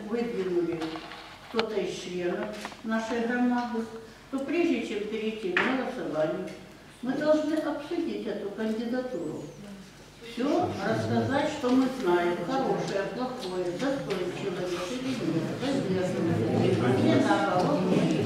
выдвинули кто-то из членов нашей громады, то прежде чем перейти к голосованию, мы должны обсудить эту кандидатуру. Все рассказать, что мы знаем, хорошее, плохое, достоин человек или нет, или наоборот,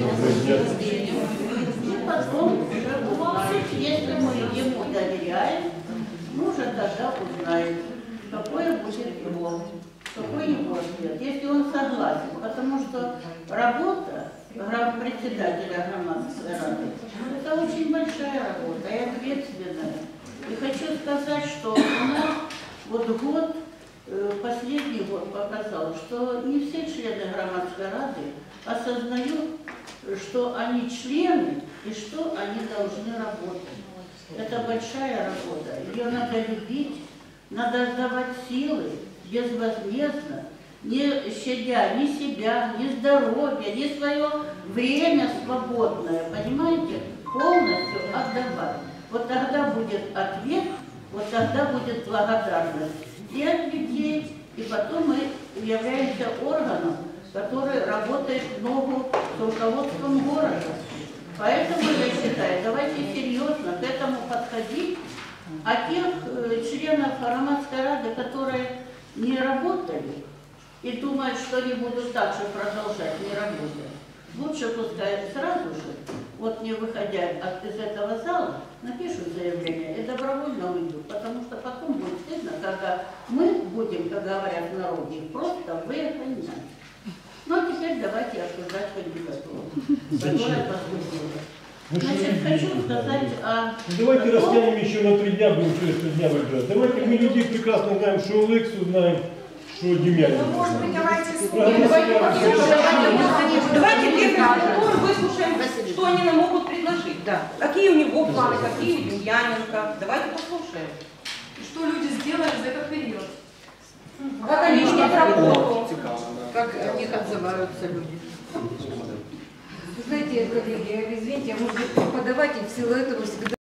и потом уже узнаем, если мы ему доверяем, мы уже тогда узнаем, какое будет какой его ответ, если он согласен, потому что работа председателя громадской рады – это очень большая работа и ответственная. И хочу сказать, что у нас вот последний год показал, что не все члены громадской рады осознают, что они члены и что они должны работать. Это большая работа, ее надо любить, надо отдавать силы безвозмездно, не щадя ни себя, ни здоровья, ни свое время свободное, понимаете, полностью отдавать. Вот тогда будет ответ, вот тогда будет благодарность и от людей, и потом мы являемся органом, который работает в ногу с руководством города. Поэтому я считаю, давайте серьезно к этому подходить, а тех членов громадской рады, которые не работали и думают, что они будут так же продолжать не работать, лучше пускай сразу же, вот не выходя из этого зала, напишут заявление и добровольно уйдут, потому что потом будет стыдно, когда мы будем, как говорят в народе, просто выгонять. Ну а теперь давайте обсуждать кандидатуру, которая поступила. Значит, хочу сказать о... Давайте растянем еще на 3 дня, будем через 3 дня выбирать. Давайте мы людей прекрасно знаем, что Олексу знаем, что Демьянин. Ну, может быть, давайте первый тур выслушаем, что они нам могут предложить. Да. Какие у него планы, какие у Демьяненко. Давайте послушаем. Что люди сделали за этот период? Как они работают. Как о них отзываются люди. Знаете, коллеги, извините, я, может быть, преподаватель в силу этого всегда